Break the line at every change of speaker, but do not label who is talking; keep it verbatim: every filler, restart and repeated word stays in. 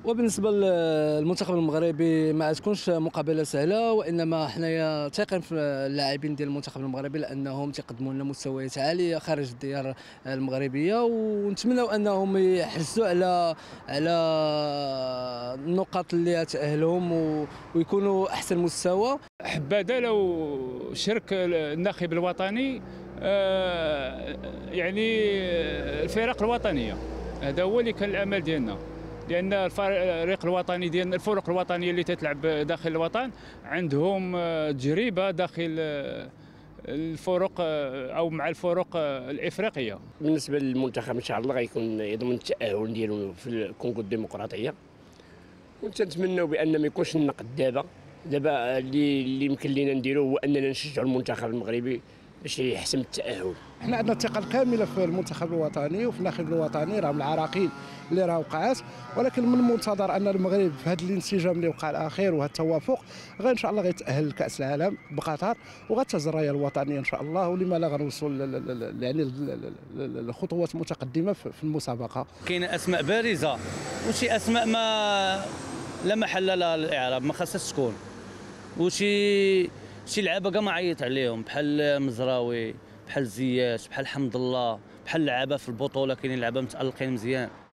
وبالنسبه للمنتخب المغربي ما تكونش مقابله سهله، وانما حنايا ثاقين في اللاعبين ديال المنتخب المغربي لانهم تقدموا لنا مستويات عاليه خارج الديار المغربيه، ونتمنوا انهم يحرزوا على على النقاط اللي تاهلهم ويكونوا احسن مستوى.
حبذا لو شارك الناخب الوطني آه، يعني الفرق الوطنيه، هذا هو اللي كان الامل ديالنا، لان الفريق الوطني ديالنا الفرق الوطنيه اللي تتلعب داخل الوطن عندهم تجربه داخل الفرق او مع الفرق الافريقيه.
بالنسبه للمنتخب ان شاء الله غيكون يضمن التاهل ديالو في الكونغو الديمقراطيه، ونتمنوا بان ما يكونش النقد دابا دابا اللي اللي يمكن لينا نديروه هو اننا نشجعوا المنتخب المغربي باش يحسم التاهل.
احنا عندنا الثقه الكامله في المنتخب الوطني وفي الناخب الوطني، راهم العراقيل اللي راه وقعات، ولكن من المنتظر ان المغرب في هذا الانسجام اللي وقع الاخير وهذا التوافق غير ان شاء الله غيتاهل لكاس العالم بقطر وغتهز الرايه الوطنيه ان شاء الله، ولما لا غنوصل يعني لخطوات متقدمه في المسابقه.
كاينه اسماء بارزه وشي اسماء ما لا محل لها الاعراب، ما خاصهاش تكون، وشي شي لعابه كاع ما عيط عليهم بحال مزراوي، بحال زياش، بحال حمد الله، بحال لعابه في البطوله كاينين لعابه متالقين مزيان.